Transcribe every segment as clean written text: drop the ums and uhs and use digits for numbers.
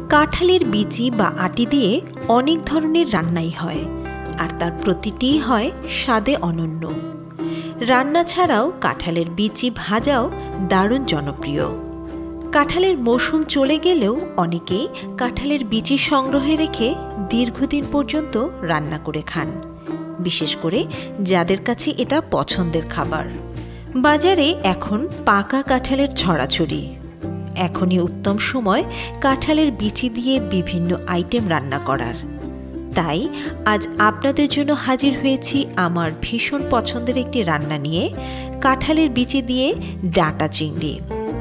কাঁঠালের বিচি বা আটি দিয়ে অনেক ধরনের রান্নাই হয়, আর তার প্রতিটিই হয় স্বাদে অনন্য। রান্না ছাড়াও কাঁঠালের বিচি ভাজাও দারুণ জনপ্রিয়। কাঁঠালের মৌসুম চলে গেলেও অনেকেই কাঁঠালের বিচি সংগ্রহে রেখে দীর্ঘদিন পর্যন্ত রান্না করে খান, বিশেষ করে যাদের কাছে এটা পছন্দের খাবার। বাজারে এখন পাকা কাঁঠালের ছড়াছড়ি। এখনই উত্তম সময় কাঁঠালের বিচি দিয়ে বিভিন্ন আইটেম রান্না করার। তাই আজ আপনাদের জন্য হাজির হয়েছি আমার ভীষণ পছন্দের একটি রান্না নিয়ে, কাঁঠালের বিচি দিয়ে ডাঁটা চিংড়ি।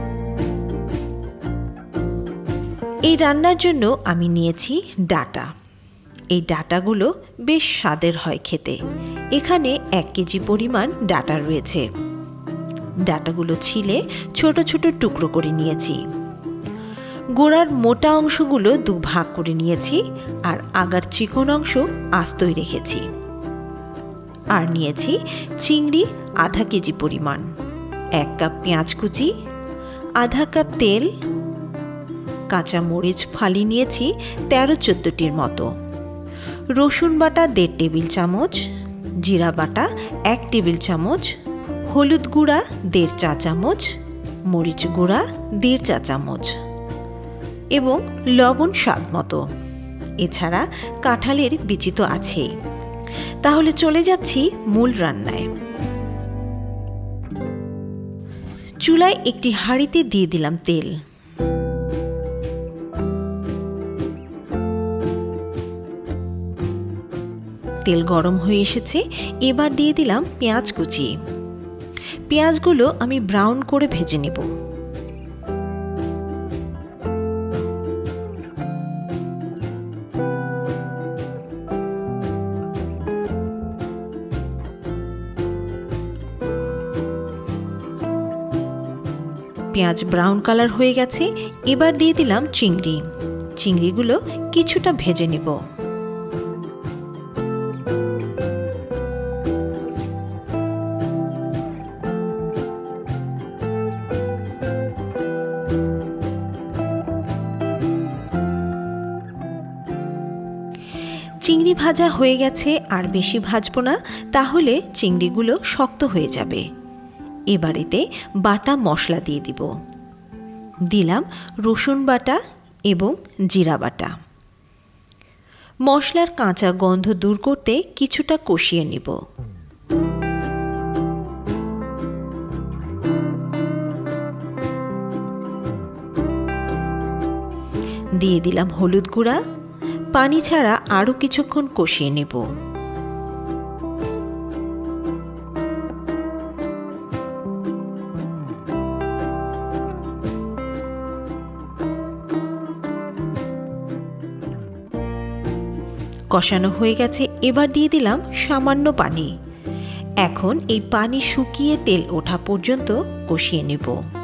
এই রান্নার জন্য আমি নিয়েছি ডাঁটা। এই ডাঁটাগুলো বেশ স্বাদের হয় খেতে। এখানে 1 কেজি পরিমাণ ডাঁটা রয়েছে। ডাঁটাগুলো ছিলে ছোট ছোট টুকরো করে নিয়েছি। গোড়ার মোটা অংশগুলো 2 ভাগ করে নিয়েছি, আর আগার চিকন অংশ আস্তই রেখেছি। আর নিয়েছি চিংড়ি আধা কেজি পরিমাণ, 1 কাপ পেঁয়াজ কুচি, আধা কাপ তেল, কাঁচা মরিচ ফালি নিয়েছি 13-14টির মতো, রসুন বাটা 1.5 টেবিল চামচ, জিরা বাটা 1 টেবিল চামচ, হলুদ গুঁড়া 1.5 চা চামচ, মরিচ গুঁড়া 1.5 চা চামচ এবং লবণ স্বাদ মতো। এছাড়া কাঁঠালের বিচি তো আছেই। তাহলে চলে যাচ্ছি মূল রান্নায়। চুলায় একটি হাঁড়িতে দিয়ে দিলাম তেল। তেল গরম হয়ে এসেছে, এবার দিয়ে দিলাম পেঁয়াজ কুচি। পেঁয়াজগুলো আমি ব্রাউন করে ভেজে নেব। পেঁয়াজ ব্রাউন কালার হয়ে গেছে, এবার দিয়ে দিলাম চিংড়ি। চিংড়িগুলো কিছুটা ভেজে নেব। চিংড়ি ভাজা হয়ে গেছে, আর বেশি ভাজবো না, তাহলে চিংড়িগুলো শক্ত হয়ে যাবে। এবারেতে বাটা মশলা দিয়ে দিব। দিলাম রসুন বাটা এবং জিরা বাটা। মশলার কাঁচা গন্ধ দূর করতে কিছুটা কষিয়ে নিব। দিয়ে দিলাম হলুদ গুঁড়া। পানি ছাড়া আরও কিছুক্ষণ কষিয়ে নেব। কষানো হয়ে গেছে, এবার দিয়ে দিলাম সামান্য পানি। এখন এই পানি শুকিয়ে তেল ওঠা পর্যন্ত কষিয়ে নেব।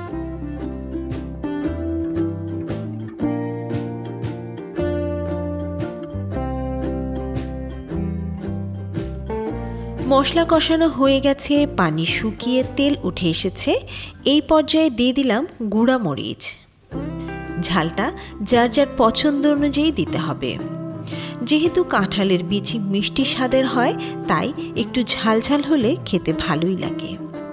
মশলা কষানো হয়ে গেছে, পানি শুকিয়ে তেল উঠে এসেছে। এই পর্যায়ে দিয়ে দিলাম গুঁড়া মরিচ। ঝালটা যার যার পছন্দ অনুযায়ী দিতে হবে। যেহেতু কাঁঠালের বিচি মিষ্টি স্বাদের হয়, তাই একটু ঝাল ঝাল হলে খেতে ভালোই লাগে।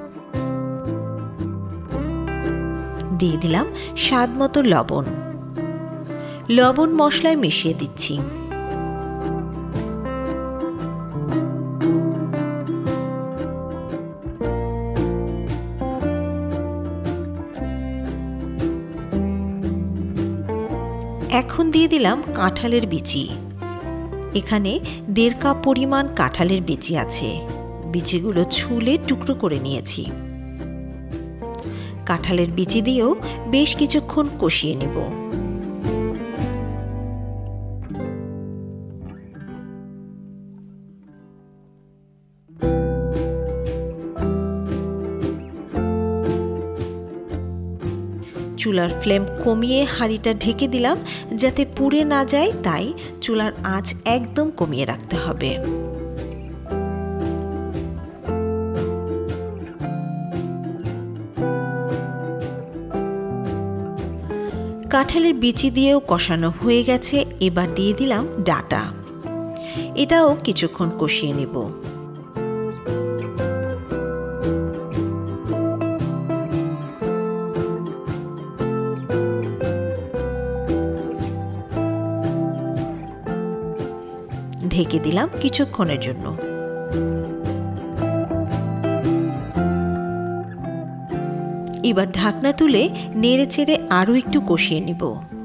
দিয়ে দিলাম স্বাদ মতো লবণ। লবণ মশলায় মিশিয়ে দিচ্ছি। এখন দিয়ে দিলাম কাঁঠালের বিচি। এখানে 1.5 কাপ পরিমাণ কাঁঠালের বিচি আছে। বিচিগুলো ছুলে টুকরো করে নিয়েছি। কাঁঠালের বিচি দিয়েও বেশ কিছুক্ষণ কষিয়ে নেব। চুলার ফ্লেম কমিয়ে হাঁড়িটা ঢেকে দিলাম যাতে পুড়ে না যায়, তাই চুলার আঁচ একদম কমিয়ে রাখতে হবে। কাঁঠালের বিচি দিয়েও কষানো হয়ে গেছে। এবার দিয়ে দিলাম ডাঁটা। এটাও কিছুক্ষণ কষিয়ে নেব। ঢেকে দিলাম কিছুক্ষণের জন্য। এবার ঢাকনা তুলে নেড়ে চেড়ে আরও একটু কষিয়ে নেব।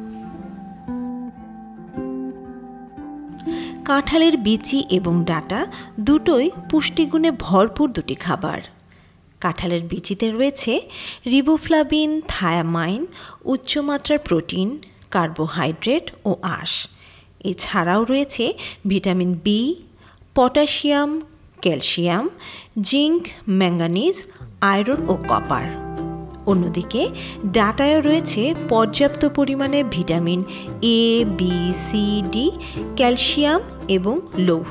কাঁঠালের বিচি এবং ডাঁটা দুটোই পুষ্টিগুণে ভরপুর দুটি খাবার। কাঁঠালের বিচিতে রয়েছে রিবোফ্লাভিন, থায়ামাইন, উচ্চমাত্রার প্রোটিন, কার্বোহাইড্রেট ও আঁশ। এছাড়াও রয়েছে vitamin B, potassium, calcium, zinc, manganese, iron ও কপার। অন্যদিকে ডাঁটায়ও রয়েছে পর্যাপ্ত পরিমাণে vitamin A, B, C, D, calcium এবং লৌহ।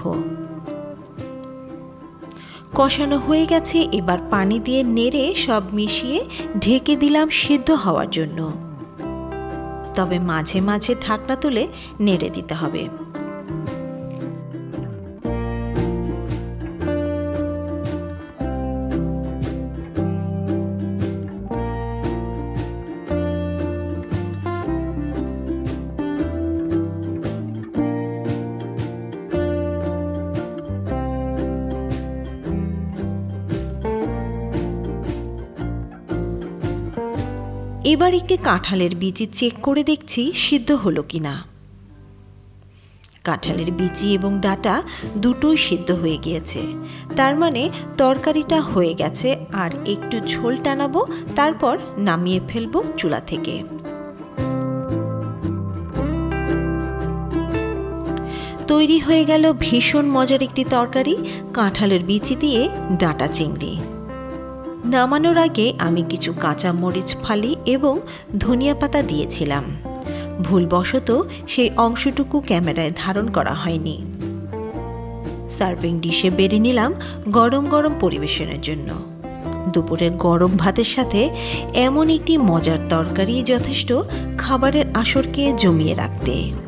কষানো হয়ে গেছে। এবার পানি দিয়ে নেড়ে সব মিশিয়ে ঢেকে দিলাম সিদ্ধ হওয়ার জন্য। তবে মাঝে মাঝে ঢাকনা তুলে নেড়ে দিতে হবে। এবার একটি কাঁঠালের বিচি চেক করে দেখছি সিদ্ধ হলো কিনা। কাঁঠালের বিচি এবং ডাঁটা দুটোই সিদ্ধ হয়ে গিয়েছে। তার মানে তরকারিটা হয়ে গেছে। আর একটু ঝোল টানাবো, তারপর নামিয়ে ফেলবো চুলা থেকে। তৈরি হয়ে গেল ভীষণ মজার একটি তরকারি, কাঁঠালের বিচি দিয়ে ডাঁটা চিংড়ি। নামানোর আগে আমি কিছু কাঁচা মরিচ ফালি এবং ধনিয়া পাতা দিয়েছিলাম। ভুলবশত সেই অংশটুকু ক্যামেরায় ধারণ করা হয়নি। সার্ভিং ডিশে বেড়ে নিলাম গরম গরম পরিবেশনের জন্য। দুপুরের গরম ভাতের সাথে এমন একটি মজার তরকারি যথেষ্ট খাবারের আসরকে জমিয়ে রাখতে।